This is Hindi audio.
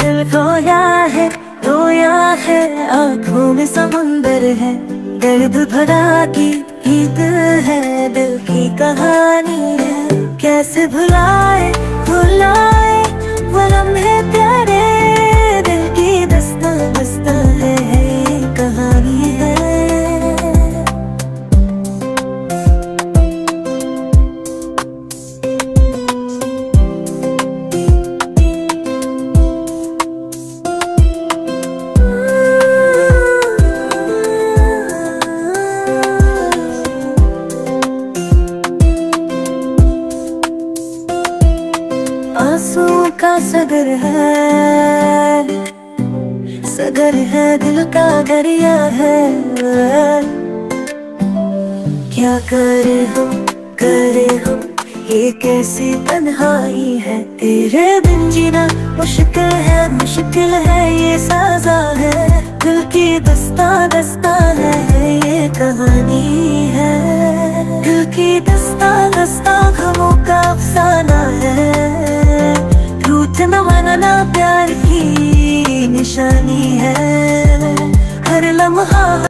दिल रोया है, आँखों में समुंदर है, दर्द भरा गीत है, दिल की कहानी है। कैसे भुलाए वो लम्हे प्यारे, दिल की दास्तां दास्तां है, कहानी है। आंसू का सगर है दिल का दरिया है। क्या करे हम ये कैसी तन्हाई है। तेरे बिन जीना मुश्किल है ये सजा है। दिल की दास्तां दास्तां है ये कहानी है। दिल की दास्तां दास्तां गमों का अफसाना है। रूठ न मानना प्यार की निशानी है। हर लम्हा